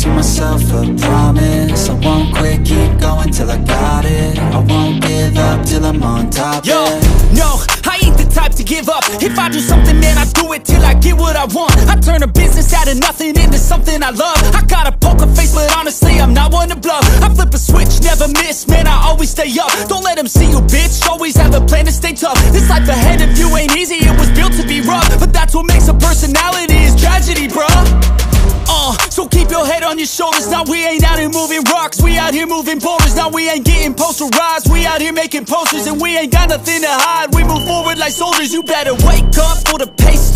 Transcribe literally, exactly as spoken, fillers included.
to myself a promise, I won't quit, keep going till I got it. I won't give up till I'm on top. Yo, yeah. no, I ain't the type to give up. If I do something, man, I do it till I get what I want. I turn a business out of nothing into something I love. I got a poker face, but honestly, I'm not one to bluff. I flip a switch, never miss, man, I always stay up. Don't let them see you, bitch, always have a plan to stay tough. This life ahead of you ain't easy, it was built to be rough. But that's what makes a personality, is tragedy, bruh. Uh, so keep your head on your shoulders. Now we ain't out here moving rocks, we out here moving boulders. Now we ain't getting posterized, we out here making posters. And we ain't got nothing to hide, we move forward like soldiers. You better wake up for the pace.